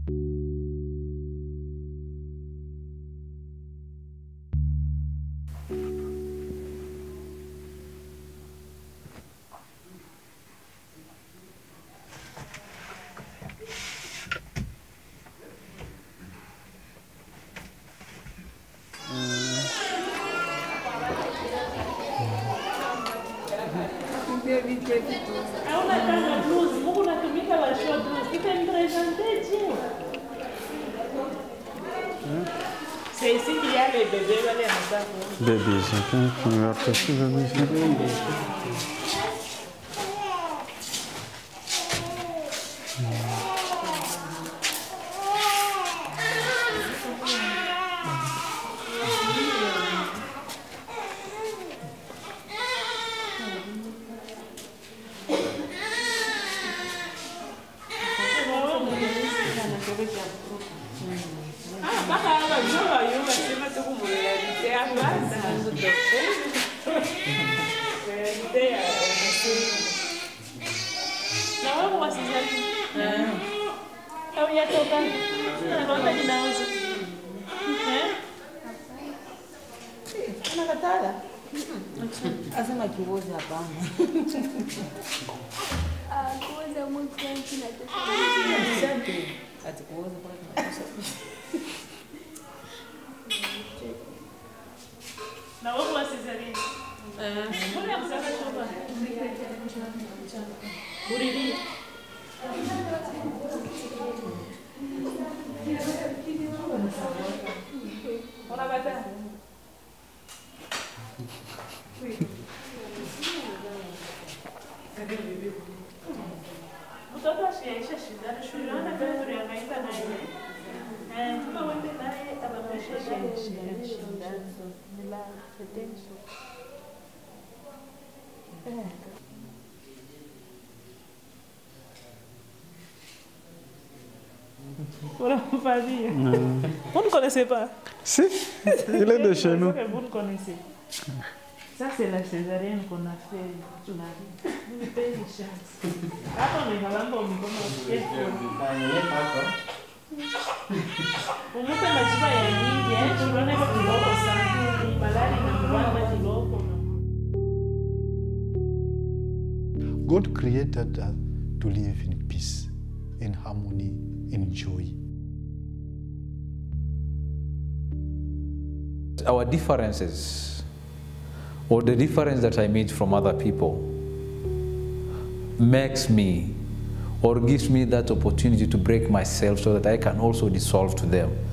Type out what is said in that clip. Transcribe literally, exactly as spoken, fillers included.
É uma tanga blusa, muito na comida ela achou blusa, e tem presentezinho. Sei se que é bebê, vai levar. Bebê, já tem que melhor precisa disso. Ah, baka ela joga aí, mas você vai ter como mulher, tem a graça. Não, eu vou assistir aqui. Eu ia tocar. Não, não tem nada. É? Ana Catarina? Asema kiwozi hapana. Ah, kiwozi é muito quente na Sempre. Ati kiwozi kwa tunakosa. Não, eu vou assistir ali. Eh. Mulher, você vai tocar. Buriri. Ona bata. Mtoto ashiaisha shida shuleni na vile anaenda naye. Eh, kama wende naye abamesha shida shida nila potential. Eh. Vous ne savez pas. Vous ne connaissez pas? Si, il est de chez nous. Vous ne connaissez. Ça, c'est la césarienne qu'on a fait. Tu m'as dit. Vous me payez les chances. Attendez, on va voir comment on fait. Vous me faites ma chiba ya mingi, hein? Tu l'en es pas kidogo sana. Malari na kubanga kidogo. God created us to live in peace, in harmony, in joy. Our differences, or the difference that I made from other people, makes me or gives me that opportunity to break myself so that I can also dissolve to them.